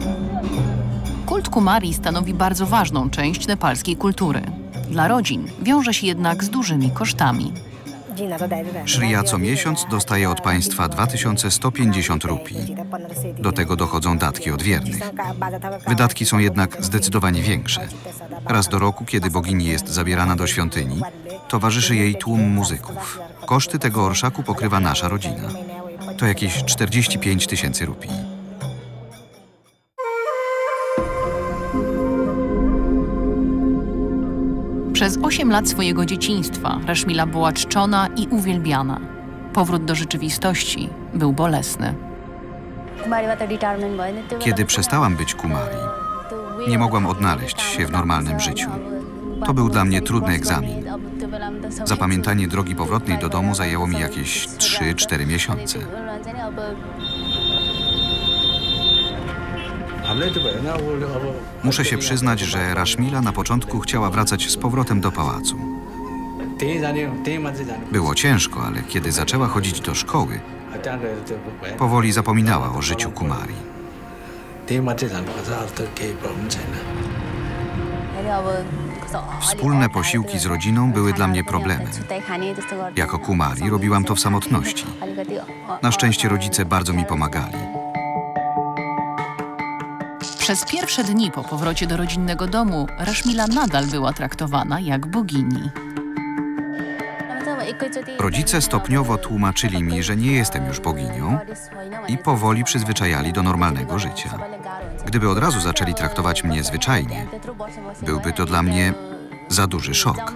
Kult Kumari stanowi bardzo ważną część nepalskiej kultury. Dla rodzin wiąże się jednak z dużymi kosztami. Shriya co miesiąc dostaje od państwa 2150 rupii. Do tego dochodzą datki od wiernych. Wydatki są jednak zdecydowanie większe. Raz do roku, kiedy bogini jest zabierana do świątyni, towarzyszy jej tłum muzyków. Koszty tego orszaku pokrywa nasza rodzina. To jakieś 45 000 rupii. Przez 8 lat swojego dzieciństwa Rashmila była czczona i uwielbiana. Powrót do rzeczywistości był bolesny. Kiedy przestałam być Kumari, nie mogłam odnaleźć się w normalnym życiu. To był dla mnie trudny egzamin. Zapamiętanie drogi powrotnej do domu zajęło mi jakieś 3-4 miesiące. Muszę się przyznać, że Rashmila na początku chciała wracać z powrotem do pałacu. Było ciężko, ale kiedy zaczęła chodzić do szkoły, powoli zapominała o życiu Kumari. Wspólne posiłki z rodziną były dla mnie problemem. Jako Kumari robiłam to w samotności. Na szczęście rodzice bardzo mi pomagali. Przez pierwsze dni po powrocie do rodzinnego domu Rashmila nadal była traktowana jak bogini. Rodzice stopniowo tłumaczyli mi, że nie jestem już boginią i powoli przyzwyczajali do normalnego życia. Gdyby od razu zaczęli traktować mnie zwyczajnie, byłby to dla mnie za duży szok.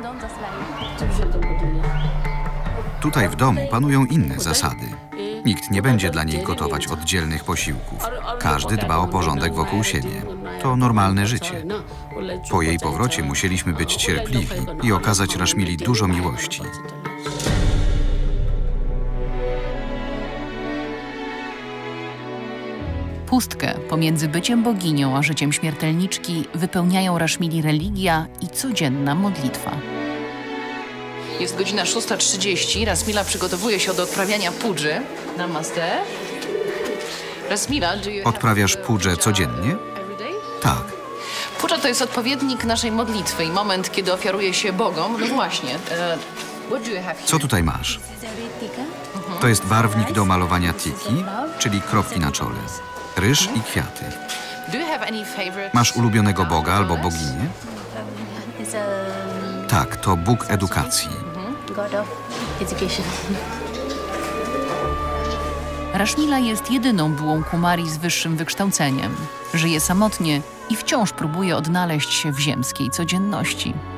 Tutaj w domu panują inne zasady. Nikt nie będzie dla niej gotować oddzielnych posiłków. Każdy dba o porządek wokół siebie. To normalne życie. Po jej powrocie musieliśmy być cierpliwi i okazać Rashmili dużo miłości. Pustkę pomiędzy byciem boginią a życiem śmiertelniczki wypełniają Rashmili religia i codzienna modlitwa. Jest godzina 6:30. Rashmila przygotowuje się do odprawiania pudży. Namaste. Rashmila, Odprawiasz pudżę codziennie? Tak. Pudża to jest odpowiednik naszej modlitwy i moment, kiedy ofiaruje się bogom. No właśnie. Co tutaj masz? To jest barwnik do malowania tiki, czyli kropki na czole. Ryż i kwiaty. Masz ulubionego boga albo boginię? Tak, to Bóg edukacji. Rashmila jest jedyną byłą Kumari z wyższym wykształceniem. Żyje samotnie i wciąż próbuje odnaleźć się w ziemskiej codzienności.